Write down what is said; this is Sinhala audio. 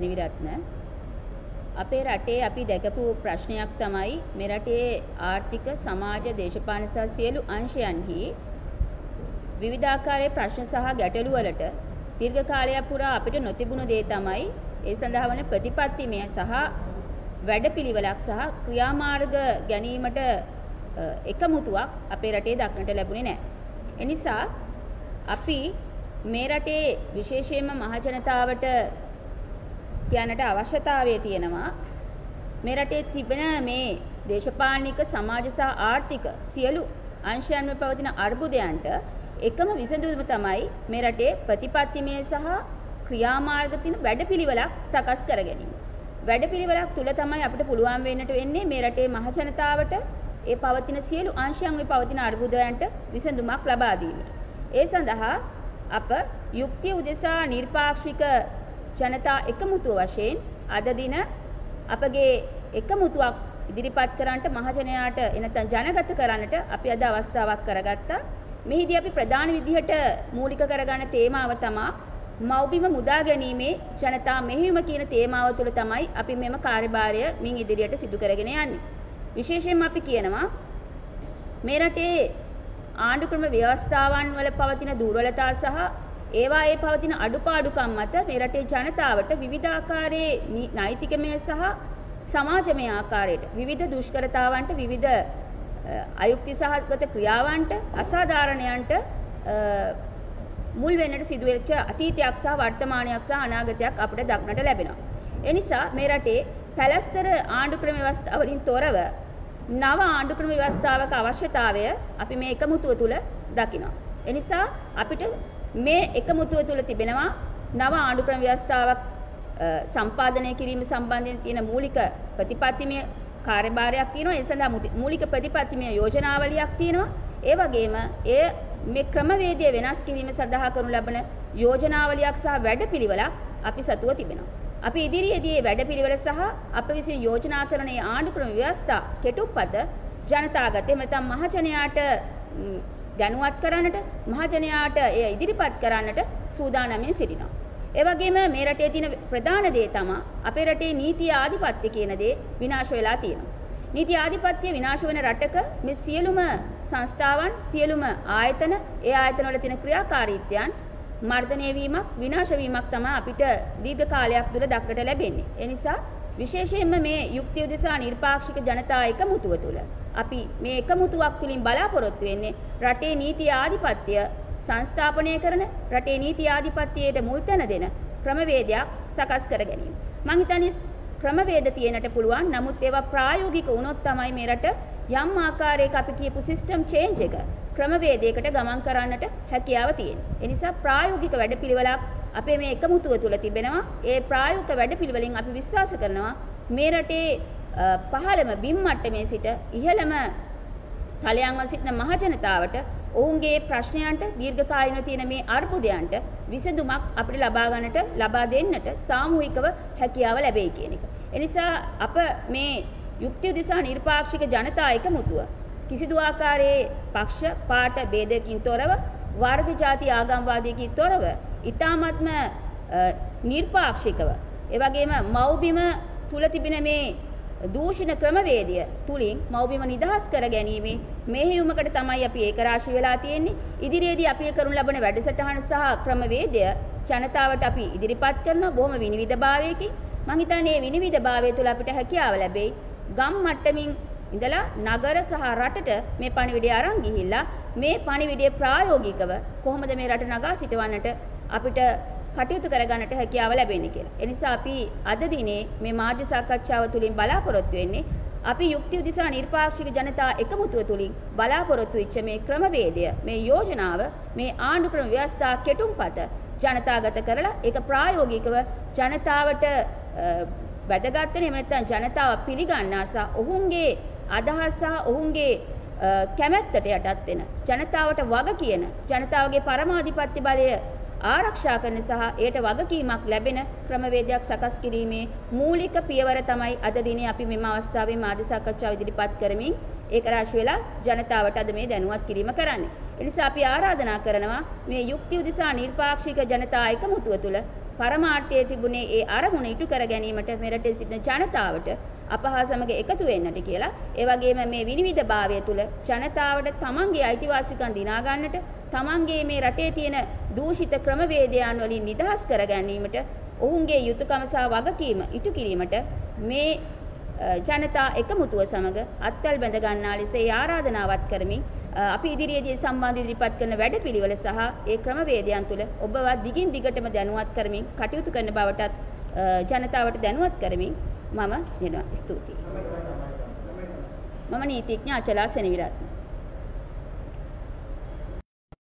නිවිරත්න අපේ රටේ අපි දැකපු ප්‍රශ්නයක් තමයි මේ රටේ ආර්ථික සමාජ දේශපාලන සහ සියලු අංශයන්හි විවිධාකාරයේ ප්‍රශ්න සහ ගැටලු වලට දීර්ඝ කාලයක් පුරා අපිට නොතිබුණු දේ තමයි ඒ සඳහා වන ප්‍රතිපත්තිමය සහ වැඩපිළිවෙලක් සහ ක්‍රියාමාර්ග ගැනීමට එකමුතුවක් අපේ රටේ දක්නට ලැබුණේ නැහැ. ඒ නිසා අපි මේ රටේ විශේෂයෙන්ම මහ ජනතාවට කියන්නට අවශ්‍යතාවය තියෙනවා මේ රටේ තිබෙන මේ දේශපාලනික සමාජ සහ ආර්ථික සියලු අංශයන්ව පවතින අර්බුදයන්ට එකම විසඳුම තමයි මේ රටේ ප්‍රතිපත්තිමය සහ ක්‍රියාමාර්ග තියෙන වැඩපිළිවෙලක් සකස් කර ගැනීම. වැඩපිළිවෙලක් තුල තමයි අපිට පුළුවන් වෙන්නට වෙන්නේ මේ රටේ මහ ජනතාවට ඒ පවතින සියලු අංශයන්ගේ පවතින අර්බුදයන්ට විසඳුමක් ලබා දීමට. ඒ සඳහා අප යුක්තිය උදෙසා නිර්පාක්ෂික ජනතා එකමුතුව වශයෙන් අද දින අපගේ එකමුතුවක් ඉදිරිපත් කරන්නට මහජනයාට එනතන් ජනගත කරන්නට අපි අද අවස්ථාවක් කරගත්තා. මෙහිදී අපි ප්‍රධාන විදිහට මූලික කරගන්න තේමාව තමයි මව්බිම මුදා ගැනීමේ ජනතා මෙහෙයුම කියන තේමාව තුළ තමයි අපි මෙම කාර්යභාරය මින් ඉදිරියට සිදු කරගෙන යන්නේ. විශේෂයෙන්ම අපි කියනවා මේ රටේ ආණ්ඩුක්‍රම ව්‍යවස්ථාවන් වල පවතින දුර්වලතා සහ ඒවායේ පවතින අඩුපාඩුකම් මත මේ රටේ ජනතාවට විවිධාකාරයේ නෛතිකමය සහ සමාජමය ආකාරයට විවිධ දුෂ්කරතාවන්ට විවිධ අයුක්ති සහගත ක්‍රියාවන්ට අසාධාරණයන්ට මුල් වෙන්නට සිදුවෙච්ච අතීතයක් සහ වර්තමානයක් සහ අනාගතයක් අපිට දක්නට ලැබෙනවා. ඒ නිසා මේ රටේ පැලස්තර ආණ්ඩුක්‍රම ව්‍යවස්ථාවලින් තොරව නව ආණ්ඩුක්‍රම ව්‍යවස්ථාවක අවශ්‍යතාවය අපි මේ එකමුතුව තුළ දකිනවා. ඒ නිසා අපිට මේ එකමුතුව තුළ තිබෙනවා නව ආණ්ඩුක්‍රම ව්‍යවස්ථාවක් සම්පාදනය කිරීම සම්බන්ධයෙන් තියෙන මූලික ප්‍රතිපත්තිමය කාර්යභාරයක් තියෙනවා. ඒ සඳහා මූලික ප්‍රතිපත්තිමය යෝජනාවලියක් තියෙනවා. ඒ වගේම මේ ක්‍රමවේදය වෙනස් කිරීම සඳහා කරනු ලබන යෝජනාවලියක් සහ වැඩපිළිවෙලක් අපි සතුව තිබෙනවා. අපි ඉදිරියේදී මේ වැඩපිළිවෙල සහ අප විසින් යෝජනා කරන මේ ආණ්ඩුක්‍රම ව්‍යවස්ථා කෙටුප්පත ජනතාගත එහෙම නැත්නම් මහජනයාට දැනුවත් කරන්නට මහජනයාට එය ඉදිරිපත් කරන්නට සූදානම්ින් සිටිනවා. ඒ වගේම මේ රටේ තියෙන ප්‍රධාන දේ තමයි අපේ රටේ නීති ආධිපත්‍ය කියන දේ විනාශ වෙලා තියෙනවා. නීති ආධිපත්‍ය විනාශ වෙන රටක මේ සියලුම සංස්ථාවන් සියලුම ආයතන ඒ ආයතන වල තියෙන ක්‍රියාකාරීත්වයන් මර්ධනය වීමක් විනාශ වීමක් තමයි අපිට දීර්ඝ කාලයක් තුළ දක්නට ලැබෙන්නේ. ඒ නිසා විශේෂයෙන්ම මේ යුක්තිය උදෙසා නිර්පාක්ෂික ජනතා එකමුතුව තුළ අපි මේ එකමුතුවක් තුළින් බලාපොරොත්තු වෙන්නේ රටේ නීති ආධිපත්‍ය සංස්ථාපනය කරන රටේ නීති ආධිපත්‍යයට මුල් තැන දෙන ක්‍රමවේදයක් සකස් කර ගැනීම. මම හිතන්නේ ක්‍රමවේද තියෙනට පුළුවන්. නමුත් ඒවා ප්‍රායෝගික වුණොත් තමයි මේ රට යම් ආකාරයක අපි කියපු සිස්ටම් චේන්ජ් එක ක්‍රමවේදයකට ගමන් කරන්නට හැකියාව තියෙනවා. ඒ නිසා ප්‍රායෝගික වැඩපිළිවෙලක් අපේ මේ එකමුතුව තුළ තිබෙනවා. ඒ ප්‍රායෝගික වැඩපිළිවෙලින් අපි විශ්වාස කරනවා මේ රටේ පහළම බිම් මට්ටමේ සිට ඉහළම තලයන්වල සිටින මහ ජනතාවට ඔවුන්ගේ ප්‍රශ්නයන්ට දීර්ඝකාලීනව තියෙන මේ අර්බුදයන්ට විසඳුමක් අපිට ලබා දෙන්නට සාමූහිකව හැකියාව ලැබෙයි කියන එක. ඒ නිසා අප මේ යුක්තිය දිසා නිර්පාක්ෂික ජනතා එකමුතුව කිසිදු ආකාරයේ පක්ෂ පාට ભેදකින් තොරව වර්ග ජාති ආගම්වාදයකින් තොරව ඊ타ත්ම නිර්පාක්ෂිකව ඒ වගේම මව්බිම තුල තිබෙන මේ දූෂණ ක්‍රමවේදය තුලින් මව්බිම නිදහස් කර ගැනීම මෙහෙයුමකට තමයි අපි ඒකරාශී වෙලා තියෙන්නේ. ඉදිරියේදී අපි කරනු ලබන වැඩසටහන සහ ක්‍රමවේදය ජනතාවට අපි ඉදිරිපත් කරනවා බොහොම විනිවිදභාවයකින්. මම හිතන්නේ මේ විනිවිදභාවය තුළ අපිට හැකියාව ලැබෙයි ගම් මට්ටමින් ඉඳලා නගර සහ රටට මේ පණිවිඩය අරන් ගිහිල්ලා මේ පණිවිඩය ප්‍රායෝගිකව කොහොමද මේ රට නගා සිටවන්නට අපිට කටයුතු කරගන්නට හැකියාව ලැබෙන්නේ කියලා. ඒ නිසා අපි අද දිනේ මේ මාධ්‍ය සාකච්ඡාව තුළින් බලාපොරොත්තු වෙන්නේ අපි යුක්තිය උදෙසා නිර්පාක්ෂික ජනතා එකමුතුව තුළින් බලාපොරොත්තු වෙච්ච මේ ක්‍රමවේදය මේ යෝජනාව මේ ආණ්ඩුක්‍රම ව්‍යවස්ථා කෙටුම්පත ජනතාගත කරලා ඒක ප්‍රායෝගිකව ජනතාවට වැදගත් වෙන එහෙම නැත්නම් ජනතාව පිළිගන්නා සහ ඔවුන්ගේ අදහස් සහ ඔවුන්ගේ කැමැත්තට යටත් වෙන ජනතාවට වග කියන ජනතාවගේ පරමාධිපත්‍ය බලය ආරක්ෂා කරන සහ ඒට වගකීමක් ලැබෙන ක්‍රමවේදයක් සකස් කිරීමේ මූලික පියවර තමයි අද දිනේ අපි මෙම අවස්ථාවේ මාධ්‍ය සාකච්ඡාව ඉදිරිපත් කරමින් ඒක රාශි වෙලා ජනතාවට අද මේ දැනුවත් කිරීම කරන්නේ. ඒ නිසා අපි ආරාධනා කරනවා මේ යුක්තිය උදෙසා නිර්පාක්ෂික ජනතා එකමුතුව තුළ පරමාර්ථයේ තිබුණේ ඒ අරමුණ ඉටු කර ගැනීමට මෙරටේ සිටින ජනතාවට අප හා සමග එකතු වෙන්නට කියලා. ඒ වගේම මේ විනිවිදභාවය තුළ ජනතාවට තමන්ගේ අයිතිවාසිකම් දිනා ගන්නට, තමන්ගේ මේ රටේ තියෙන දූෂිත ක්‍රමවේදයන් වලින් නිදහස් කර ගැනීමට, ඔවුන්ගේ යුතුයකම සහ වගකීම ඉටු කිරීමට මේ ජනතා එකමුතුව සමග අත්වැල් බැඳ ගන්නා ලෙස ඒ ආරාධනාවත් කරමින් අපි ඉදිරියේදී සම්බන්ධ ඉදිරිපත් කරන වැඩපිළිවෙල සහ ඒ ක්‍රමවේදයන් තුළ ඔබවත් දිගින් දිගටම දැනුවත් කරමින් කටයුතු කරන බවටත් ජනතාවට දැනුවත් කරමින් මම වෙනවා. ස්තුතියි. මම නීතිඥ අචලා සෙනවිරත්න.